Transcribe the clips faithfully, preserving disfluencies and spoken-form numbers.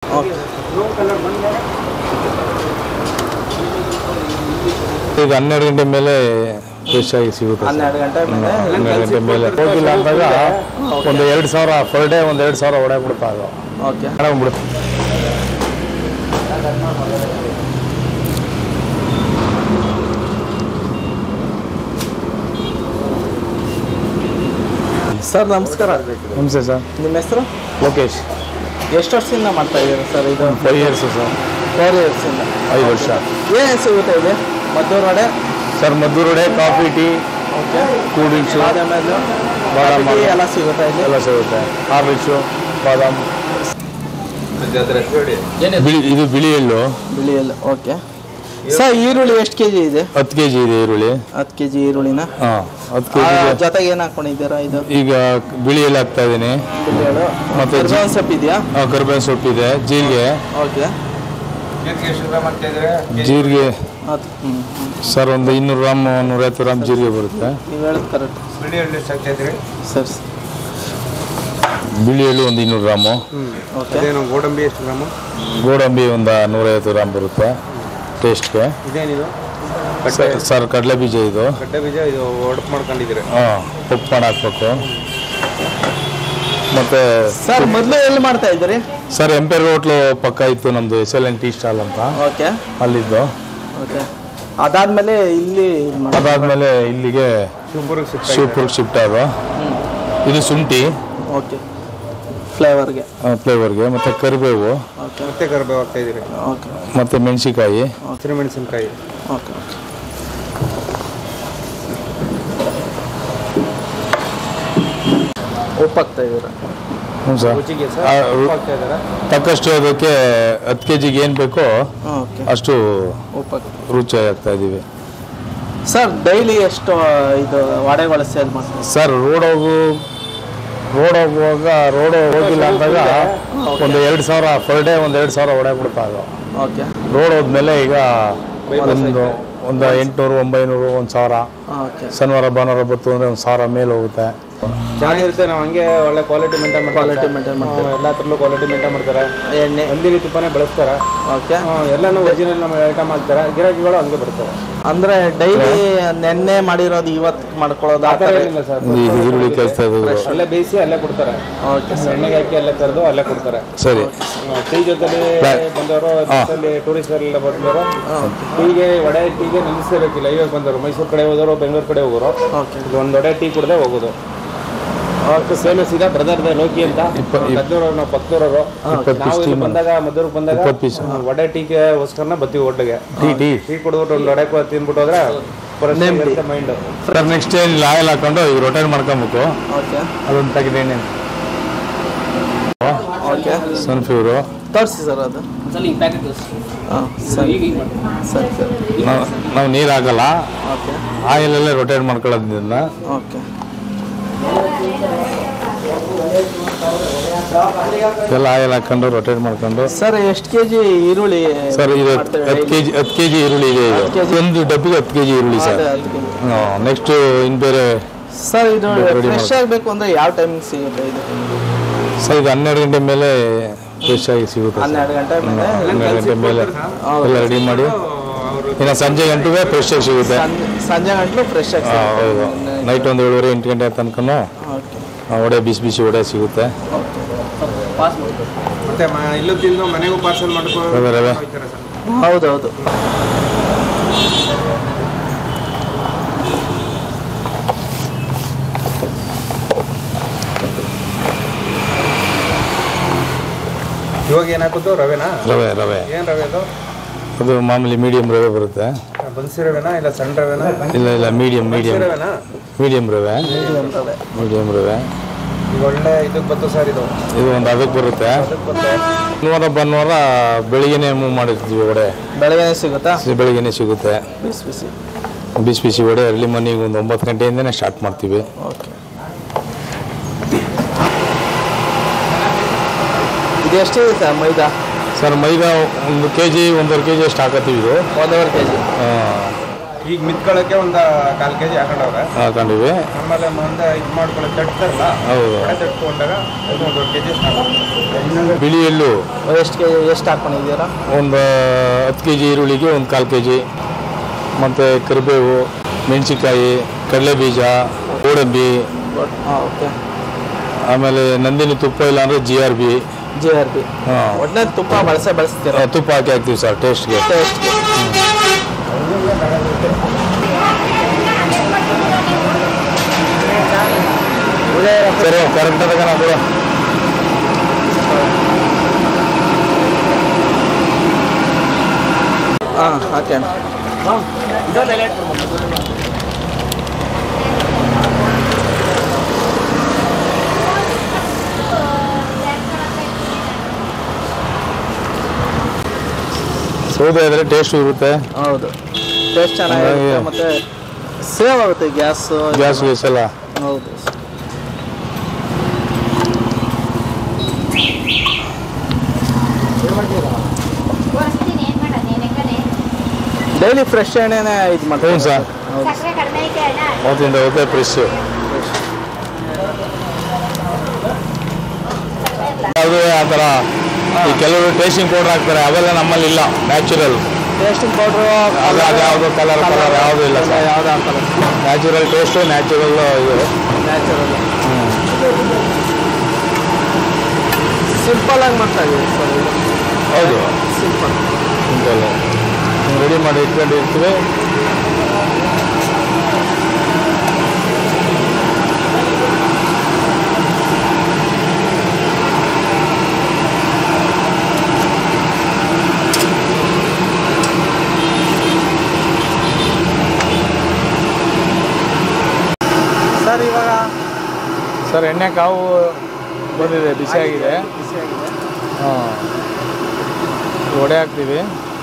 ಈಗ ಹನ್ನೆರಡು ಗಂಟೆ ಮೇಲೆ ಫ್ರೆಶ್ ಆಗಿ ಸಿಗುತ್ತೆ. ಹನ್ನೆರಡು ಗಂಟೆ ಮೇಲೆ ಹನ್ನೆರಡು ಗಂಟೆ ಮೇಲೆ ಹೋಗಿಲ್ಲ ಅಂದಾಗ ಒಂದು ಎರಡು ಸಾವಿರ ಪರ್ ಡೇ ಒಂದು ಎರಡು ಸಾವಿರ ಹೊಡೆಬಿಡ್ತಾ ಅದು. ಓಕೆ ಬಿಡುತ್ತೆ. ಸರ್ ನಮಸ್ಕಾರ. ನಮಸ್ತೆ ಸರ್. ನಿಮ್ಮ ಹೆಸರು? ಲೋಕೇಶ್. ಎಷ್ಟು ವರ್ಷದಿಂದ ಮಾಡ್ತಾ ಇದ್ದೀರಾ ಸರ್ ಇದು? Five years sir. ಫೋರ್ ಇಯರ್ಸಿಂದ ಐದು ವರ್ಷ. ಏನು ಸಿಗುತ್ತೆ ಇದೆ? Maddur vada sir, Maddur vada, coffee, tea, okay, cool drinks, ಬಾದಾಮ್ ಬಾದಾಮ್ ಎಲ್ಲ ಸಿಗುತ್ತೆ ಇಲ್ಲಿ? ಎಲ್ಲ ಸಿಗುತ್ತೆ. ಹಾರ್ಲಿಕ್ಸು, ಬಾದಾಮ್. ಬಿಳಿ ಇದು ಬಿಳಿ ಎಳ್ಳು. ಬಿಳಿ ಎಳ್ಳು. ಓಕೆ ಸರ್, ಈರುಳ್ಳಿ ಎಷ್ಟು ಕೆ ಜಿ ಇದೆ? ಹತ್ತು ಕೆ ಜಿ ಇದೆ ಈರುಳ್ಳಿ. ಹತ್ತು ಕೆ ಜಿ ಈರುಳ್ಳಿನ ಹಾಂ ಹತ್ತು ಕೆ ಜಿ ಜೊತೆಗೆ ಏನು ಹಾಕೊಂಡಿದ್ದೀರಾ? ಇದು ಈಗ ಬಿಳಿ ಎಳ್ಳು ಹಾಕ್ತಾ ಇದ್ದೀನಿ. ಬಿಳಿ ಎಳ್ಳು ಮತ್ತೆ ಕರಿಬೇವಿನ ಸೊಪ್ಪು ಇದೆಯಾ? ಹಾಂ, ಕರಿಬೇವಿನ ಸೊಪ್ಪಿದೆ, ಜೀರಿಗೆ. ಓಕೆ, ಜೀರಿಗೆ ಹ್ಞೂ ಸರ್ ಒಂದು ಇನ್ನೂರು ಗ್ರಾಮ್ ನೂರೈವತ್ತು ಗ್ರಾಮ್ ಜೀರಿಗೆ ಬರುತ್ತೆ. ನೀವು ಹೇಳೋದು ಕರೆಕ್ಟ್. ಸರಿ, ಬಿಳಿ ಎಳ್ಳು ಒಂದು ಇನ್ನೂರು ಗ್ರಾಮು. ಓಕೆ, ಗೋಡಂಬಿ ಎಷ್ಟು ಗ್ರಾಮು? ಗೋಡಂಬಿ ಒಂದು ನೂರೈವತ್ತು ಗ್ರಾಮ್ ಬರುತ್ತೆ ಟೇಸ್ಟ್ಗೆ. ಇದೇನಿದು? ಸರ್ ಕಡಲೆ ಬೀಜ ಇದು. ಕಡ್ಲೆ ಬೀಜ ಇದು ಒಡಪ್ ಮಾಡ್ಕೊಂಡಿದ್ದೀರಿ? ಹಾಂ, ಉಪ್ಪು ಮಾಡಿ ಹಾಕ್ಬೇಕು. ಮತ್ತು ಸರ್ ಮೊದಲು ಎಲ್ಲಿ ಮಾಡ್ತಾ ಇದ್ದೀರಿ? ಸರ್ ಎಂಪೈರ್ ಹೋಟ್ಲು ಪಕ್ಕ ಇತ್ತು ನಮ್ಮದು, S L N tea stall ಅಂತ. ಓಕೆ, ಅಲ್ಲಿದ್ದು. ಓಕೆ, ಅದಾದಮೇಲೆ ಇಲ್ಲಿ ಅದಾದಮೇಲೆ ಇಲ್ಲಿಗೆ ಶಿವಪುರಕ್ಕೆ ಶಿಫ್ಟ್ ಆದ. ಇದು ಶುಂಠಿ. ಓಕೆ, ಫ್ಲೇವರ್ಗೆ ಫ್ಲೇವರ್ಗೆ. ಮತ್ತು ಕರಿಬೇವು. ಓಕೆ, ಮತ್ತೆ ಕರಿಬೇವು ಹಾಕ್ತಾ ಇದ್ದೀರಿ? ಓಕೆ, ಮತ್ತು ಮೆಣಸಿಕಾಯಿ, ಹಸಿರು ಮೆಣಸಿನಕಾಯಿ. Okay, okay. ಉಪ್ಪು ಹಾಕ್ತಾ ಇದ್ದೀರಾ? ಹ್ಞೂ ಸರ್. ರುಚಿಗೆ ಸರ್ ಹಾಕ್ತಾ ಇದ್ದೀರಾ? ತಕ್ಕಷ್ಟು ಅದಕ್ಕೆ ಹತ್ತು ಕೆ ಜಿಗೆ ಏನು ಬೇಕೋ ಓಕೆ, ಅಷ್ಟು ಉಪ್ಪು ಹಾಕಿ ರುಚಿಯಾಗಿ ಹಾಕ್ತಾ ಇದ್ದೀವಿ. ಸರ್ ಡೈಲಿ ಎಷ್ಟು ಇದು ವಡೆಗಳು ಸೇಲ್ ಮಾಡ್ತೀವಿ? ಸರ್ ರೋಡ್ ಹೋಗು ರೋಡ್ ಹೋಗುವಾಗ ರೋಡ್ ಹೋಗಿಲ್ಲ ಅಂದಾಗ ಒಂದು ಎರಡು ಸಾವಿರ ಪರ್ ಡೇ ಒಂದು ಎರಡು ಸಾವಿರ ಹೊಡೆ ಬಿಡ್ತಾ ಅದು. ಓಕೆ, ರೋಡ್ ಹೋದ್ಮೇಲೆ ಈಗ ಒಂದು ಒಂದು ಎಂಟುನೂರು ಒಂಬೈನೂರು ಒಂದು ಸಾವಿರ. ಓಕೆ, ಶನಿವಾರ ಭಾನುವಾರ ಬತ್ತು ಅಂದರೆ ಒಂದು ಸಾವಿರ ಮೇಲೆ ಹೋಗುತ್ತೆ. ಚೆನ್ನಾಗಿರುತ್ತೆ. ನಾವು ಹಂಗೆ ಒಳ್ಳೆ ಕ್ವಾಲಿಟಿ ಮೇಂಟೈನ್ ಮಾಡ್ತಾರೆ. ಕ್ವಾಲಿಟಿ ಮೇಂಟೈನ್ ಮಾಡ್ತಾರೆ. ಎಲ್ಲ ಥರಲ್ಲೂ ಕ್ವಾಲಿಟಿ ಮೇಂಟೈನ್ ಮಾಡ್ತಾರೆ. ಎಣ್ಣೆ ಹಂದಿನಿ ತುಪ್ಪನೇ ಬಳಸ್ತಾರೆ. ಓಕೆ, ಎಲ್ಲನೂ ಒರಿಜಿನಲ್ ನಮ್ಮ ಐಟಮ್ ಹಾಕ್ತಾರೆ. ಗಿರಾಕಿಗಳು ಹಂಗೆ ಬರ್ತಾರೆ. ಅಂದರೆ ಡೈಲಿ ನೆನ್ನೆ ಮಾಡಿರೋದು ಇವತ್ತು ಮಾಡ್ಕೊಳ್ಳೋದು ಆ ಥರ ಏನಿಲ್ಲ ಸರ್. ಈರುಳ್ಳಿ ಕಳಿಸ್ತಾ ಇದ್ದೀವಿ. ಅಲ್ಲೇ ಬೇಯಿಸಿ ಅಲ್ಲೇ ಕೊಡ್ತಾರೆ. ಓಕೆ ಸರ್, ಎಣ್ಣೆಗೆ ಹಾಕಿ ಅಲ್ಲೇ ಕರೆದು ಅಲ್ಲೇ ಕೊಡ್ತಾರೆ. ಸರಿ. ಟೀ ಜೊತೆಲಿ ಬಂದವರು, ಬಸ್ಸಲ್ಲಿ ಟೂರಿಸ್ಟ್ ಎಲ್ಲ ಬಂದವರು ಟೀಗೆ ವಡೆ ಟೀಗೆ ನಿಲ್ಲಿಸಬೇಕಿಲ್ಲ. ಇವಾಗ ಬಂದವರು ಮೈಸೂರು ಕಡೆ ಹೋದವರು, ಬೆಂಗಳೂರು ಕಡೆ ಹೋಗೋರು ಇದು ಒಂದು ವಡೆ ಟೀ ಕುಡ್ದೆ ಹೋಗೋದು. ಅವ್ರ ಫೇಮಸ್ ಇದೆ ಬ್ರದರ್ ಲೋಕಿ ಅಂತ. ಕದ್ನೂರವ್ರು, ನಾವು ಪಕ್ಕದೂರವರು. ನಾವು ಇಲ್ಲಿ ಬಂದಾಗ ಮದ್ದೂರಿಗೆ ಬಂದಾಗ ವಡೆ ಟೀಗೆ ಗೋಸ್ಕರನ ಬತ್ತೀವಿ ಹೋಟ್ಲಿಗೆ. ಟೀ ಟೀ ಟೀ ಕುಡಿದ್ಬಿಟ್ಟು ಒಂದು ವಡೆ ತಿಂದ್ಬಿಟ್ಟು ಹೋದ್ರೆ ಮೈಂಡ್. ಸರ್ ನೆಕ್ಸ್ಟ್ ಏನಿಲ್ಲ, ಆಯಿಲ್ ಹಾಕೊಂಡು ಈಗ ರೊಟೇಟ್ ಮಾಡ್ಕೊಬೇಕು. ಓಕೆ, ಅದೊಂದು ತೆಗೆದೇನೆ. ಓಕೆ, ಸನ್ಫ್ಲವರು ತೋರಿಸಿ ಸರ್ ಅದು. ಹಾಂ ಸರಿ ಸರಿ ಸರಿ. ನಾವು ನಾವು ನೀರು ಹಾಕಲ್ಲ, ಓಕೆ, ಆಯಿಲಲ್ಲೇ ರೊಟೇಟ್ ಮಾಡ್ಕೊಳ್ಳೋದ್ರಿಂದ. ಓಕೆ, ಎಲ್ಲ ಆಯಿಲ್ ಹಾಕೊಂಡು ರೊಟೇಟ್ ಮಾಡ್ಕೊಂಡು. ಸರ್ ಎಷ್ಟು ಕೆ ಜಿ ಈರುಳ್ಳಿ? ಸರ್ ಇದು ಹತ್ತು ಕೆ ಜಿ ಹತ್ತು ಕೆ ಜಿ ಈರುಳ್ಳಿ ಇದೆ. ಇದು ಒಂದು ಡಬ್ಬಿಗೆ ಹತ್ತು ಕೆ ಜಿ ಈರುಳ್ಳಿ ಸರ್. ನೆಕ್ಸ್ಟ್ ಇನ್ನು ಬೇರೆ ಸರ್ ಇದು ಫ್ರೆಶ್ ಆಗಬೇಕು ಅಂದರೆ ಯಾವ ಟೈಮಿಂಗ್ ಸಿಗುತ್ತೆ ಇದು? ಸರ್ ಇದು ಹನ್ನೆರಡು ಗಂಟೆ ಮೇಲೆ ಫ್ರೆಶ್ ಆಗಿ ಸಿಗುತ್ತೆ. ಹನ್ನೆರಡು ಗಂಟೆ ಮೇಲೆ ಹನ್ನೆರಡು ಗಂಟೆ ಮೇಲೆ ಎಲ್ಲ ರೆಡಿ ಮಾಡಿ ಇನ್ನು ಸಂಜೆ ಗಂಟೆಗೆ ಫ್ರೆಶ್ ಆಗಿ ಸಿಗುತ್ತೆ. ಸಂಜೆ ಗಂಟಲು ಫ್ರೆಶ್ ಆಗಿ ಹೌದು. ನೈಟ್ ಒಂದು ಏಳುವರೆ ಎಂಟು ಗಂಟೆ ತನಕನೂ ವಡೆ ಬಿಸಿ ಬಿಸಿ ವಡೆ ಸಿಗುತ್ತೆ. ಮತ್ತೆ ಇಲ್ಲೂ ತಿಂದು ಮನೆಗೂ ಪಾರ್ಸಲ್ ಮಾಡ್ಕೊಂಡು. ರವೆ ರವೆ ಹೌದೌದು. ಇವಾಗ ಏನಾಗುತ್ತೋ ರವೆನಾ? ರವೆ ರವೆ ಏನು ರವೆ ಅದು? ಅದು ಮಾಮೂಲಿ ಮೀಡಿಯಂ ರವೆ ಬರುತ್ತೆ. ಬನ್ಸಿ ರವೆನಾ ಇಲ್ಲ ಸಣ್ಣ ರವೆನಾ? ಇಲ್ಲ ಇಲ್ಲ ಮೀಡಿಯಂ ಮೀಡಿಯಂ ರವೆನಾ? ಮೀಡಿಯಂ ರವೆ. ಮೀಡಿಯಂ ರವೆ ಈಗ ಒಳ್ಳೆ ಇದಕ್ಕೆ ಬಂತು ಸರ್. ಇದು ಇದು ಒಂದು ಅದಕ್ಕೆ ಬರುತ್ತೆ. ಶನಿವಾರ ಭಾನುವಾರ ಬೆಳಿಗ್ಗೆನೆ ಮೂವ್ ಮಾಡಿರ್ತೀವಿ ವಡೆ. ಬೆಳಗ್ಗೆ ಸಿಗುತ್ತಾ? ಬೆಳಿಗ್ಗೆನೆ ಸಿಗುತ್ತೆ ಬಿಸಿ ಬಿಸಿ ಬಿಸಿ ಬಿಸಿ ವಡೆ. ಅರ್ಲಿ ಮಾರ್ನಿಂಗ್ ಒಂದು ಒಂಬತ್ತು ಗಂಟೆಯಿಂದನೇ ಸ್ಟಾರ್ಟ್ ಮಾಡ್ತೀವಿ. ಓಕೆ, ಇದು ಎಷ್ಟಿದೆ ಸರ್ ಮೈದಾ? ಸರ್ ಮೈದಾ ಒಂದು ಕೆ ಜಿ ಒಂದೂವರೆ ಕೆ ಜಿ ಅಷ್ಟು ಹಾಕತ್ತೀವಿ. ಇದು ಒಂದೂವರೆ ಕೆ ಜಿ. ಈಗ ಮಿತ್ಕೊಳ್ಳೋಕ್ಕೆ ಒಂದು ಕಾಲು ಕೆ ಜಿ ಹಾಕೊಂಡವ್ರೆ ಹಾಕೊಂಡಿವಿ. ಆಮೇಲೆ ಮುಂದೆ ಇದು ಮಾಡ್ಕೊಳ್ಳೋ ತಟ್ತಾರಲ್ಲ ಹೌದು. ತಟ್ಕೊಂಡಾಗ ಒಂದು ಒಂದು ಕೆ ಜಿ ಬಿಳಿ ಎಳ್ಳು ಎಷ್ಟು ಕೆ ಎಷ್ಟು ಹಾಕ್ಕೊಂಡಿದ್ದೀರಾ? ಒಂದು ಹತ್ತು ಕೆ ಜಿ ಈರುಳ್ಳಿಗೆ ಒಂದು ಕಾಲು ಕೆ ಜಿ, ಮತ್ತು ಕರಿಬೇವು, ಮೆಣಸಿನ್ಕಾಯಿ, ಕಡಲೆಬೀಜ, ಗೋಡಂಬಿ, ಹಾಂ ಓಕೆ. ಆಮೇಲೆ ನಂದಿನಿ ತುಪ್ಪ ಇಲ್ಲ ಅಂದರೆ G R B G R B ಹಾಂ ಒಟ್ಟಿನ ತುಪ್ಪ ಬಳಸೇ ಬಳಸ್ತೀರಾ? ತುಪ್ಪ ಹಾಕಿ ಹಾಕ್ತೀವಿ ಸರ್ ಟೇಸ್ಟ್ಗೆ. ಟೇಸ್ಟ್ಗೆ ಸರಿ ಕರೆಕ್ಟ್ ಅದಕ್ಕೆ ನಾವು ಬಿಡು. ಹಾಂ ಓಕೆ. ಸೌದೆ ಇದ್ರೆ ಟೇಸ್ಟ್ ಇರುತ್ತೆ. ಹೌದು, ಟೇಸ್ಟ್ ಚೆನ್ನಾಗಿರುತ್ತೆ ಮತ್ತು ಸೇವ್ ಆಗುತ್ತೆ ಗ್ಯಾಸ್ ಗ್ಯಾಸ್ ಗ್ಯಾಸ್ ಎಲ್ಲ. ಹೌದು. ಡೈಲಿ ಫ್ರೆಶ್ ಎಣ್ಣೆನೇ ಇದು ಮಾಡ್ತೀವಿ. ಹ್ಞೂ ಸರ್, ಅವತ್ತಿಂದ ಅವತ್ತೇ ಫ್ರೆಶ್. ಯಾವುದೇ ಆ ಥರ ಈ ಕೆಲವರು ಟೇಸ್ಟಿಂಗ್ ಪೌಡರ್ ಹಾಕ್ತಾರೆ, ಅವೆಲ್ಲ ನಮ್ಮಲ್ಲಿ ಇಲ್ಲ. ನ್ಯಾಚುರಲ್ ಟೇಸ್ಟಿಂಗ್ ಪೌಡ್ರು ಅದು ಅದು ಯಾವುದು ಕಲರ್ ಕಲರ್ ಯಾವುದೂ ಇಲ್ಲ ಸರ್. ಯಾವುದೇ ಹಾಕಲ್ಲ. ನ್ಯಾಚುರಲ್ ಟೇಸ್ಟು ನ್ಯಾಚುರಲ್ ಇದು. ನ್ಯಾಚುರಲ್ ಸಿಂಪಲ್ ಆಗಿ ಮಾಡ್ತಾ ಇದೀವಿ ಸರ್ ಇದು. ಹೌದು, ಸಿಂಪಲ್ ಸಿಂಪಲ್ ರೆಡಿ ಮಾಡಿ ಇಟ್ಕೊಂಡಿರ್ತೀವಿ. ಸರ್ ಇವಾಗ ಸರ್ ಎಣ್ಣೆ ಕಾವು ಬಂದಿದೆ, ಬಿಸಿಯಾಗಿದೆ. ಬಿಸಿಯಾಗಿದೆ. ಹಾಂ, ವಡೆ ಹಾಕ್ತೀವಿ.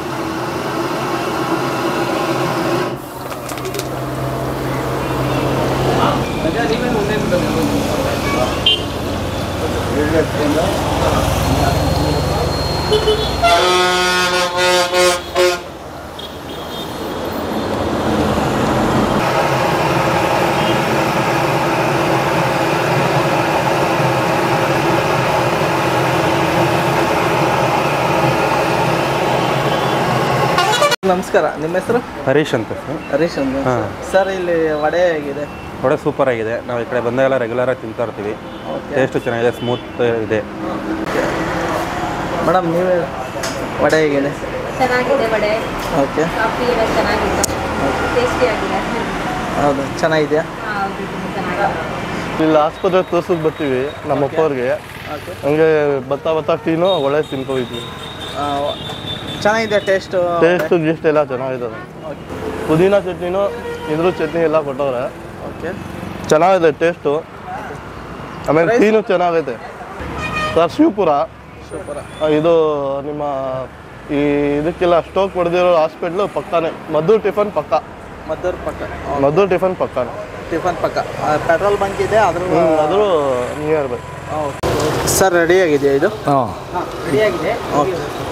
ನಮಸ್ಕಾರ, ನಿಮ್ಮ ಹೆಸರು? ಹರೀಶ್ ಅಂತ ಸರ್. ಹರೀಶ್ ಅಂತ. ಹಾಂ. ಸರ್ ಇಲ್ಲಿ ವಡೆ ಹೇಗಿದೆ? ವಡೆ ಸೂಪರ್ ಆಗಿದೆ. ನಾವು ಈ ಕಡೆ ಬಂದಾಗೆಲ್ಲ ರೆಗ್ಯುಲರಾಗಿ ತಿಂತಾ ಇರ್ತೀವಿ. ಟೇಸ್ಟು ಚೆನ್ನಾಗಿದೆ, ಸ್ಮೂತ್ ಇದೆ. ಮೇಡಮ್ ನೀವೇ ವಡೆ ಹೇಗಿದೆ? ಚೆನ್ನಾಗಿದೆ ವಡೆ. ಓಕೆ. ಕಾಫಿ ಎಲ್ಲ ಚೆನ್ನಾಗಿದೆ, ಟೇಸ್ಟಿ ಆಗಿದೆ. ಹೌದು, ಚೆನ್ನಾಗಿದೆಯಾ? ಹೌದು, ತುಂಬ ಚೆನ್ನಾಗಿದೆ. ಇಲ್ಲಿ ಆಸ್ಪತ್ರೆ ತೋರ್ಸಕ್ಕೆ ಬರ್ತೀವಿ ನಮ್ಮ ಅಪ್ಪವ್ರಿಗೆ. ಹಂಗೆ ಬತ್ತಾ ಬತ್ತಾ ಟೀನು ಒಳ್ಳೆ ತಿನ್ಕೋತೀವಿ. ಚೆನ್ನಾಗಿದೆ ಟೇಸ್ಟು. ಟೇಸ್ಟು ಗಿಸ್ಟ್ ಎಲ್ಲ ಚೆನ್ನಾಗಿದೆ. ಪುದೀನ ಚಟ್ನಿನೂ ಇದ್ರ ಚಟ್ನಿ ಎಲ್ಲ ಕೊಟ್ಟವ್ರೆ. ಓಕೆ, ಚೆನ್ನಾಗಿದೆ ಟೇಸ್ಟು. ಆಮೇಲೆ ಟೀನು ಚೆನ್ನಾಗೈತೆ ಸರ್. ಶಿವಪುರ ಸೂಪರ. ಇದು ನಿಮ್ಮ ಈ ಇದಕ್ಕೆಲ್ಲ ಸ್ಟೋಕ್ ಹೊಡೆದಿರೋ ಹಾಸ್ಪಿಟ್ಲು ಪಕ್ಕನೇ. ಮದ್ದೂರು ಟಿಫನ್ ಪಕ್ಕ. ಮದ್ದೂರು ಪಕ್ಕ. ಮದ್ದೂರು ಟಿಫನ್ ಪಕ್ಕನೇ. ಟಿಫನ್ ಪಕ್ಕ ಪೆಟ್ರೋಲ್ ಬಂಕ್ ಇದೆ, ಅದ್ರ ಅದರೂ ನಿಯರ್ ಬೈ. ಸರ್ ರೆಡಿ ಆಗಿದೆಯಾ ಇದು? ಹಾಂ, ರೆಡಿ ಆಗಿದೆ. ಓಕೆ.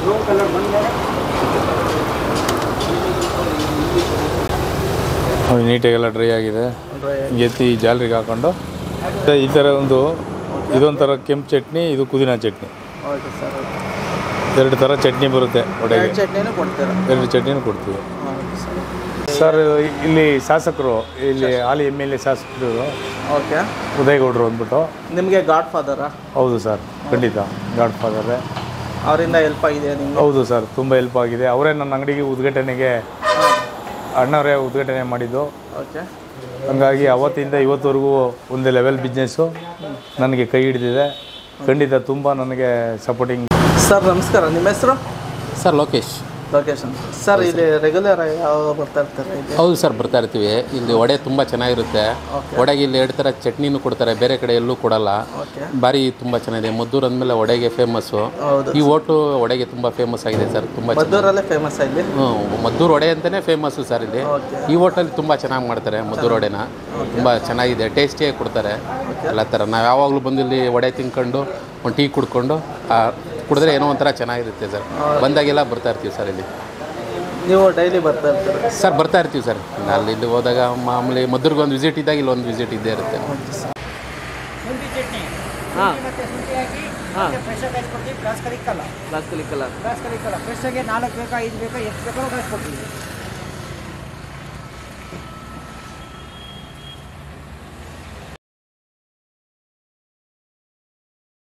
ನೀಟಾಗೆಲ್ಲ ಡ್ರೈ ಆಗಿದೆ. ಎತ್ತಿ ಜಾಲರಿಗೆ ಹಾಕೊಂಡು ಈ ಥರ ಒಂದು ಇದೊಂಥರ ಕೆಂಪು ಚಟ್ನಿ, ಇದು ಪುದೀನ ಚಟ್ನಿ. Okay sir. ಎರಡು ಥರ ಚಟ್ನಿ ಬರುತ್ತೆ ವಡೆಗೆ. ಚಟ್ನಿನೂ ಕೊಡ್ತೀರಾ? ಎರಡು ಚಟ್ನಿನೂ ಕೊಡ್ತೀವಿ ಓಕೆ ಸರ್. ಸರ್. ಇಲ್ಲಿ ಶಾಸಕರು, ಇಲ್ಲಿ ಹಾಲಿ ಎಮ್ ಎಲ್ ಎ ಶಾಸಕರು ಓಕೆ. ಉದಯಗೌಡರು ಅಂದ್ಬಿಟ್ಟು. ನಿಮಗೆ ಗಾಡ್ ಫಾದರಾ? ಹೌದು ಸರ್, ಖಂಡಿತ ಗಾಡ್ ಫಾದರೇ. ಅವರಿಂದ ಹೆಲ್ಪ್ ಆಗಿದೆ ನಿಮಗೆ? ಹೌದು ಸರ್, ತುಂಬ ಹೆಲ್ಪ್ ಆಗಿದೆ. ಅವರೇ ನನ್ನ ಅಂಗಡಿಗೆ ಉದ್ಘಾಟನೆಗೆ, ಅಣ್ಣವರೇ ಉದ್ಘಾಟನೆ ಮಾಡಿದ್ದು. ಓಕೆ. ಹಂಗಾಗಿ ಅವತ್ತಿಂದ ಇವತ್ತವರೆಗೂ ಒಂದು ಲೆವೆಲ್ ಬಿಸ್ನೆಸ್ಸು ನನಗೆ ಕೈ ಹಿಡಿದಿದೆ. ಖಂಡಿತ ತುಂಬ ನನಗೆ ಸಪೋರ್ಟಿಂಗ್. ಸರ್ ನಮಸ್ಕಾರ, ನಿಮ್ಮ ಹೆಸರು? ಸರ್ ಲೋಕೇಶ್. ಲೊಕೇಶನ್ ಸರ್, ಇಲ್ಲಿ ರೆಗ್ಯುಲರ್ ಯಾವಾಗ ಬರ್ತಾ ಇರ್ತಾರೆ? ಹೌದು ಸರ್, ಬರ್ತಾ ಇರ್ತೀವಿ. ಇಲ್ಲಿ ವಡೆ ತುಂಬ ಚೆನ್ನಾಗಿರುತ್ತೆ. ವಡೆಗೆ ಇಲ್ಲಿ ಎರಡು ಥರ ಚಟ್ನಿನೂ ಕೊಡ್ತಾರೆ, ಬೇರೆ ಕಡೆ ಎಲ್ಲೂ ಕೊಡಲ್ಲ. ಭಾರಿ ತುಂಬ ಚೆನ್ನಾಗಿದೆ. ಮದ್ದೂರು ಅಂದಮೇಲೆ ವಡೆಗೆ ಫೇಮಸ್ಸು. ಈ ಹೋಟ್ಲು ವಡೆಗೆ ತುಂಬ ಫೇಮಸ್ ಆಗಿದೆ ಸರ್. ತುಂಬ ಮದ್ದೂರಲ್ಲೇ ಫೇಮಸ್ ಆಗಿದೆ. ಹ್ಞೂ, ಮದ್ದೂರು ವಡೆ ಅಂತಲೇ ಫೇಮಸ್ಸು ಸರ್ ಇಲ್ಲಿ. ಈ ಹೋಟೆಲ್ ತುಂಬ ಚೆನ್ನಾಗಿ ಮಾಡ್ತಾರೆ ಮದ್ದೂರು ವಡೆನ. ತುಂಬ ಚೆನ್ನಾಗಿದೆ, ಟೇಸ್ಟಿಯಾಗಿ ಕೊಡ್ತಾರೆ ಎಲ್ಲ ಥರ. ನಾವು ಯಾವಾಗಲೂ ಬಂದು ಇಲ್ಲಿ ವಡೆ ತಿನ್ಕೊಂಡು ಒಂದು ಟೀ ಕುಡ್ಕೊಂಡು ಕುಡಿದ್ರೆ ಏನೋ ಒಂಥರ ಚೆನ್ನಾಗಿರುತ್ತೆ ಸರ್. ಬಂದಾಗೆಲ್ಲ ಬರ್ತಾ ಇರ್ತೀವಿ ಸರ್ ಇಲ್ಲಿ. ನೀವು ಡೈಲಿ ಬರ್ತಾ ಇರ್ತೀರ? ಸರ್ ಬರ್ತಾ ಇರ್ತೀವಿ ಸರ್. ಅಲ್ಲಿ ಇಲ್ಲಿ ಹೋದಾಗ ಮಾಮೂಲಿ ಮದ್ದೂರಿಗೆ ಒಂದು ವಿಸಿಟ್ ಇದ್ದಾಗ ಇಲ್ಲಿ ಒಂದು ವಿಸಿಟ್ ಇದ್ದೇ ಇರುತ್ತೆ. ಶುಂಠಿ ಚಟ್ನಿ ಹಾಂ ಮತ್ತೆ ಶುಂಠಿ ಹಾಕಿ ಹಾಂ. ಫ್ರೆಶ್ ಆಗಿ ಕಳಿಸ್ಕೊಡ್ತೀವಿ. ಗ್ಲಾಸ್ ಕಲಿಕ್ಕಲ್ಲ ಗ್ಲಾಸ್ ಕಲಿಕಲ್ಲ. ಗ್ಲಾಸ್ ಕಲಿಕ್ಕಲ್ಲ ಫ್ರೆಶ್ ಆಗಿ ನಾಲ್ಕು ಬೇಕಾ ಐದು ಬೇಕಾ ಎಷ್ಟು ಬೇಕಾದ್ರೂ ಕಳಿಸ್ಕೊಡ್ತೀವಿ.